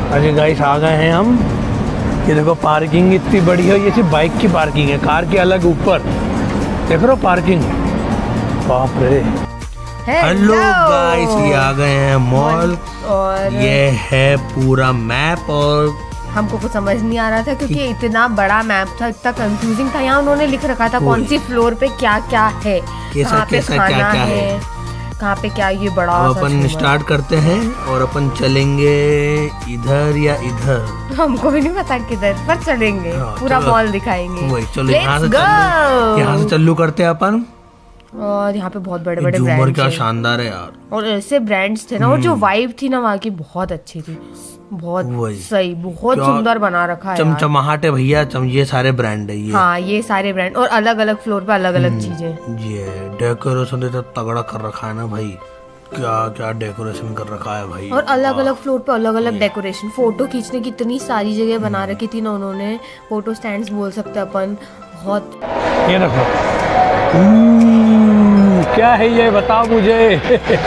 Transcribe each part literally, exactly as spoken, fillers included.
अरे गाइस आ गए हैं हम। ये देखो पार्किंग इतनी बड़ी है, ये सिर्फ बाइक की पार्किंग है, कार के अलग ऊपर देख रहे हो पार्किंग। बाप रे। हेलो गाइस, ये आ गए हैं मॉल और ये है पूरा मैप। और हमको कुछ समझ नहीं आ रहा था क्योंकि इतना बड़ा मैप था, इतना कंफ्यूजिंग था। यहाँ उन्होंने लिख रखा था कौन सी फ्लोर पे क्या क्या है, कहाँ पे खाना है, कहाँ पे क्या। ये बड़ा अपन स्टार्ट करते हैं और अपन चलेंगे इधर या इधर, हमको भी नहीं पता किधर पर चलेंगे। हाँ, पूरा मॉल दिखाएंगे। वही चलो, यहाँ से चल्लू यहाँ से चल्लू करते हैं अपन। और यहाँ पे बहुत बड़े बड़े ब्रांड्स क्या शानदार है यार। और ऐसे ब्रांड्स थे ना, और जो वाइब थी ना वहाँ की बहुत अच्छी थी, बहुत सही, बहुत सुंदर बना रखा है। चमचमाहट है भैया, ये सारे ब्रांड है ये। हाँ, ये सारे ब्रांड और अलग अलग फ्लोर पे अलग अलग चीजें। ये डेकोरेशन तो तगड़ा कर रखा है ना भाई, क्या क्या डेकोरेशन कर रखा है भाई। और अलग अलग फ्लोर पे अलग अलग डेकोरेशन। फोटो खींचने की इतनी सारी जगह बना रखी थी ना उन्होंने, फोटो स्टैंड्स बोल सकते अपन। बहुत ये देखो क्या है ये, बताओ मुझे।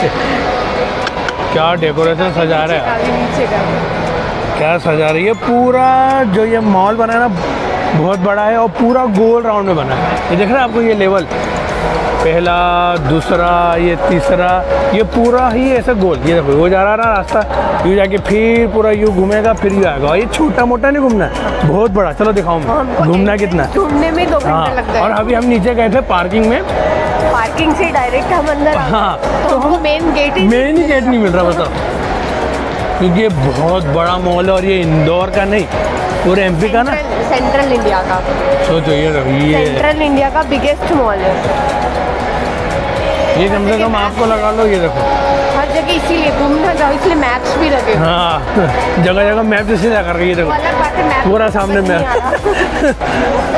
क्या डेकोरेशन सजा रहे हैं, क्या सजा रही है। पूरा जो ये मॉल बना है ना बहुत बड़ा है और पूरा गोल राउंड में बना है। ये देख रहे हैं आपको, ये लेवल पहला, दूसरा, ये तीसरा, ये पूरा ही ऐसा गोल। ये देखो वो जा रहा ना रास्ता, यूँ जाके फिर पूरा यूँ घूमेगा, फिर यूँ आएगा। ये छोटा मोटा नहीं घूमना है, बहुत बड़ा। चलो दिखाऊं मैं घूमना कितना है। ढूंढने में दो घंटे लगता है। और अभी हम नीचे गए थे पार्किंग में, पार्किंग से डायरेक्ट हम अंदर। हाँ, तो हमको मेन गेट ही मेन ही गेट नहीं मिल रहा, बताओ। क्योंकि ये बहुत बड़ा मॉल है और ये इंदौर का नहीं, पूरे एमपी का ना, सेंट्रल इंडिया का। सोचो ये ये सेंट्रल इंडिया का बिगेस्ट मॉल है ये। कम से कम आपको लगा लो, ये देखो हर जगह इसीलिए घूमना जाओ, इसलिए मैप्स भी लगे। हाँ, जगह जगह मैप जैसे लगा करके, ये देखो पूरा सामने मैप।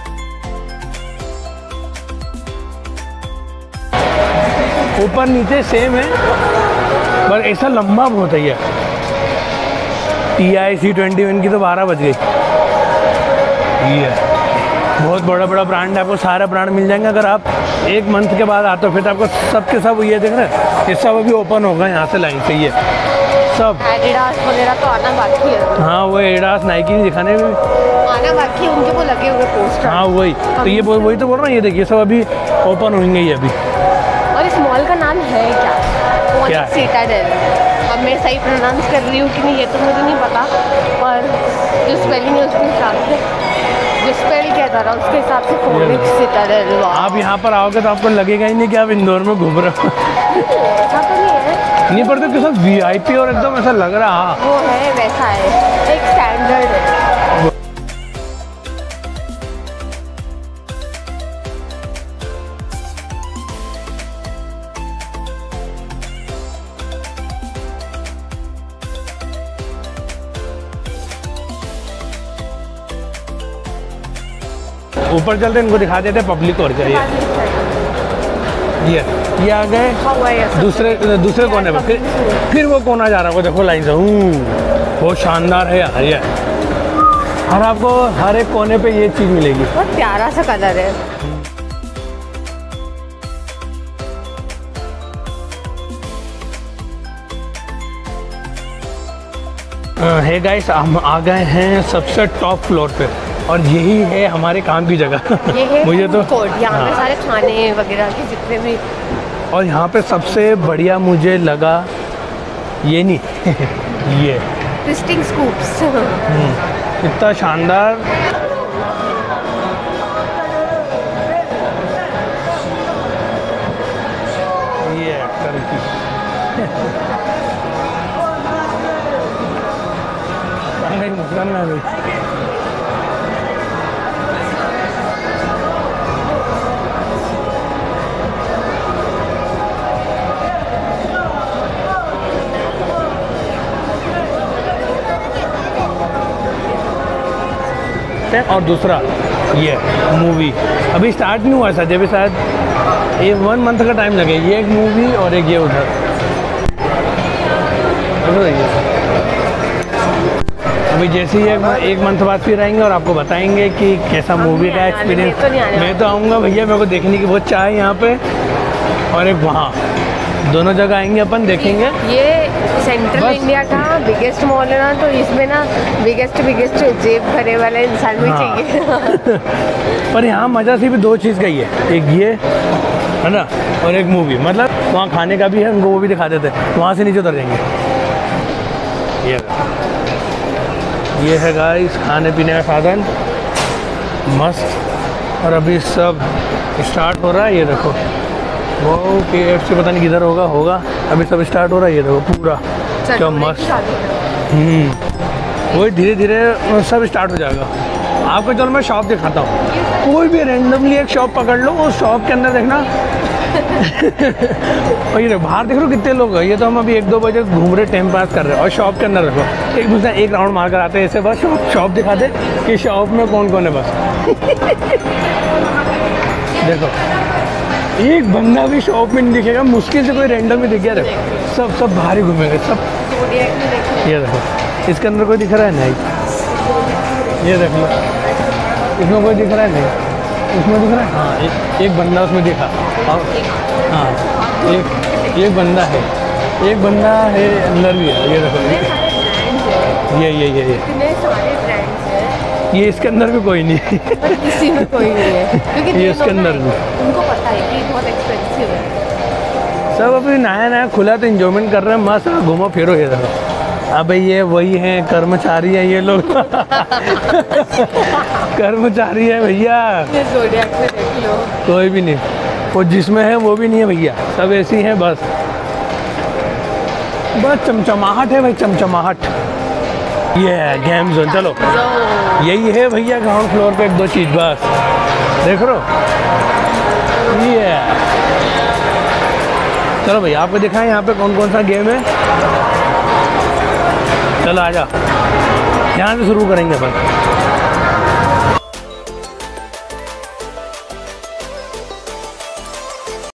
ऊपर नीचे सेम है पर ऐसा लंबा बहुत है ये। T I C twenty one की तो बारह बज गई। ये बहुत बड़ा बड़ा ब्रांड है, आपको सारे ब्रांड मिल जाएंगे। अगर आप एक मंथ के बाद आते हो फिर तो आपको सब के सब ये देख रहे हैं, ये सब अभी ओपन होगा यहाँ से लाइन से। ये सब एडिडास वगैरह तो आना बाकी है। हाँ, वो एडिडास नाइकी दिखाने में आना बाकी है, उनके वो लगे हुए पोस्टर। हाँ वही तो, ये वही तो बोल रहा हूँ। ये देखिए सब अभी ओपन होंगे ये अभी। और इस मॉल का नाम है क्या? क्या? सिटाडेल। अब मैं सही प्रोनाउंस कर रही हूँ कि नहीं ये तो मुझे नहीं पता, पर जो स्पेलिंग है उसके हिसाब से, जो स्पेल किया जा रहा है उसके हिसाब से फोनिक्स सिटाडेल। आप यहाँ पर आओगे तो आपको लगेगा ही नहीं कि आप इंदौर में घूम रहे हो। ऐसा तो नहीं है, नहीं पर तो किसी वी आई पी और एकदम ऐसा लग रहा। वो है वैसा है, एक स्टैंडर्ड है। ऊपर चलते इनको दिखा देते पब्लिक और क्या। ये ये आ गए दूसरे दूसरे कोने पर, फिर फिर वो कोना जा रहा है, वो देखो लाइन से। बहुत शानदार है यार ये। और आपको हर एक कोने पे ये चीज़ मिलेगी। बहुत प्यारा सा कलर है। है गाइस, हम आ गए हैं सबसे टॉप फ्लोर पे और यही है हमारे काम की जगह। ये है मुझे तो यहाँ पे सारे खाने वगैरह के जितने भी। और यहाँ पे सबसे बढ़िया मुझे लगा ये नहीं ये ट्विस्टिंग स्कूप्स। इतना शानदार। ये टर्की मुस्कान में आ गई। और दूसरा ये मूवी अभी स्टार्ट नहीं हुआ शायद, अभी शायद ये वन मंथ का टाइम लगे। ये एक मूवी और एक ये उधर। अभी जैसे ही एक, एक मंथ बाद फिर आएंगे और आपको बताएंगे कि कैसा मूवी का एक्सपीरियंस। मैं तो आऊँगा भैया, मेरे को देखने की बहुत चाह है यहाँ पे। और एक वहाँ, दोनों जगह आएंगे अपन, देखेंगे। ये सेंट्रल बस। इंडिया का बिगेस्ट मॉल है ना, तो इसमें ना बिगेस्ट बिगेस्ट जेब भरे वाला इंसान भी हाँ। चाहिए। पर यहाँ मज़ा सिर्फ दो चीज़ का ही है, एक ये है ना और एक मूवी। मतलब वहाँ खाने का भी है, उनको वो भी दिखा देते हैं। वहाँ से नीचे उतर जाएंगे। ये ये है गाइस खाने पीने का साधन मस्त। और अभी सब स्टार्ट हो रहा है। ये देखो वो के एफ सी पता नहीं किधर होगा होगा अभी सब स्टार्ट हो रहा है। ये देखो पूरा क्या मस्त। हम्म वही धीरे धीरे सब स्टार्ट हो जाएगा। आपको चलो मैं शॉप दिखाता हूँ। कोई भी रैंडमली एक शॉप पकड़ लो, उस शॉप के अंदर देखना और ये बाहर देख लो कितने लोग हैं। ये तो हम अभी एक दो बजे घूम रहे टाइम पास कर रहे हैं और शॉप के अंदर देखो एक दूसरे एक राउंड मार कर आते हैं ऐसे। बस शॉप शॉप दिखाते कि शॉप में कौन कौन है बस। देखो एक बंदा भी शॉप में नहीं दिखेगा, मुश्किल से कोई रैंडम ही दिख गया। देखो सब सब बाहर ही घूमेंगे सब। ये देखो इसके अंदर कोई दिख रहा है नहीं। ये देख लो इसमें कोई दिख रहा है नहीं, उसमें दिख रहा है हाँ एक, एक बंदा उसमें दिखा। और हाँ एक एक बंदा है, एक बंदा है अंदर भी है। ये देखो ये ये ये ये इतने सारे ब्रांड्स हैं, ये इसके अंदर भी कोई नहीं। पर किसी में कोई नहीं है क्योंकि ये इसके अंदर भी उनको पता है कि बहुत एक्सपेंसिव है। सब अभी नया नया खुला तो इंजॉयमेंट कर रहे हैं मस्त। घूमो फिरो। ये देखो अब ये वही हैं कर्मचारी हैं ये लोग। कर्मचारी है भैया, ये ज़ोडिएक में देख लो कोई भी नहीं। वो जिसमें है वो भी नहीं है भैया, सब ऐसी हैं बस। बस चमचमाहट है भाई, चमचमाहट। ये है गेम जोन। चलो यही है भैया ग्राउंड फ्लोर पे एक दो चीज़ बस देख लो। ये चलो भैया आपको दिखाएं यहाँ पे कौन कौन सा गेम है। चलो आजा, यहाँ से शुरू करेंगे अपन।